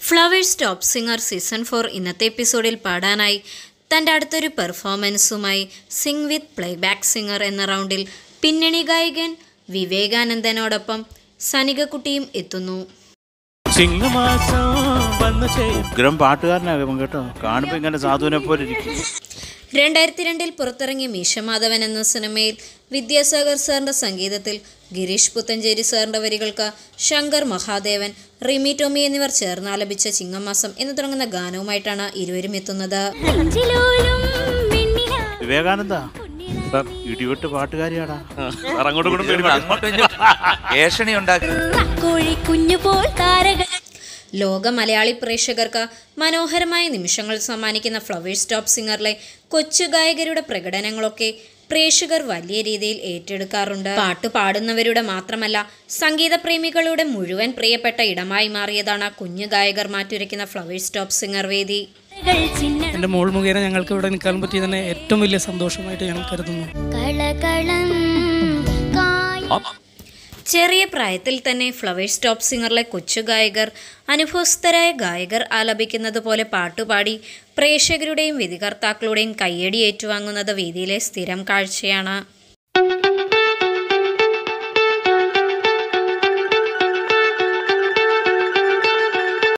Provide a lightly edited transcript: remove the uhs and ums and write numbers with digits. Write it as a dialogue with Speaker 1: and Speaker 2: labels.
Speaker 1: Flowers top singer season 4 ഇന്നത്തെ എപ്പിസോഡിൽ പാടാനായി തൻ്റെ അടുത്തൊരു പെർഫോമൻസുമായി സിംഗ് വിത്ത് പ്ലേബാക്ക് സിംഗർ എന്ന റൗണ്ടിൽ പിന്നണി ഗായകൻ വിവേകാനന്ദനോടൊപ്പം സനികക്കുട്ടിയും എത്തുന്നു.
Speaker 2: ഉഗ്രം പാട്ടുകാരനാകും കേട്ടോ, കാണുമ്പോൾ ഇങ്ങനെ സാധുവിനെ പോലെ ഇരിക്കും.
Speaker 1: 2002 പുറത്തിറങ്ങിയ മീശമാധവൻ എന്ന സിനിമയിൽ വിദ്യാസാഗർ സാറിൻ്റെ സംഗീതത്തിൽ ഗിരീഷ് പുത്തഞ്ചേരി സാറിൻ്റെ വരികൾക്ക് ശങ്കർ മഹാദേവൻ, റിമി ടോമി എന്നിവർ ചേർന്ന് ആലപിച്ച ചിങ്ങമാസം എന്ന് തുടങ്ങുന്ന ഗാനവുമായിട്ടാണ് ഇരുവരും എത്തുന്നത്.
Speaker 2: വിവേകാനന്ദ ഇടിവെട്ട് പാട്ടുകാരിയാടാ.
Speaker 1: ലോക മലയാളി പ്രേക്ഷകർക്ക് മനോഹരമായ നിമിഷങ്ങൾ സമ്മാനിക്കുന്ന ഫ്ലവേഴ്സ് ടോപ്പ് സിംഗറിലെ കൊച്ചു ഗായകരുടെ പ്രകടനങ്ങളൊക്കെ പ്രേക്ഷകർ വലിയ രീതിയിൽ ഏറ്റെടുക്കാറുണ്ട്. പാട്ട് പാടുന്നവരുടെ മാത്രമല്ല, സംഗീത പ്രേമികളുടെ മുഴുവൻ പ്രിയപ്പെട്ട ഇടമായി മാറിയതാണ് കുഞ്ഞു ഗായകർ മാറ്റുരയ്ക്കുന്ന ഫ്ലവേഴ്സ് ടോപ്പ് സിംഗർ വേദി.
Speaker 3: എൻ്റെ മോൾ മുഖേന ഞങ്ങൾക്ക് ഇവിടെ നിൽക്കാൻ പറ്റിയത് തന്നെ ഏറ്റവും വലിയ സന്തോഷമായിട്ട് ഞാൻ കരുതുന്നു.
Speaker 1: ചെറിയ പ്രായത്തിൽ തന്നെ ഫ്ലവേഴ്സ് ടോപ്പ് സിംഗറിലെ കൊച്ചു ഗായകർ അനുഭവസ്ഥരായ ഗായകർ ആലപിക്കുന്നത് പോലെ പാട്ടുപാടി പ്രേക്ഷകരുടെയും വിധികർത്താക്കളുടെയും കയ്യടി ഏറ്റുവാങ്ങുന്നത് വേദിയിലെ സ്ഥിരം കാഴ്ചയാണ്.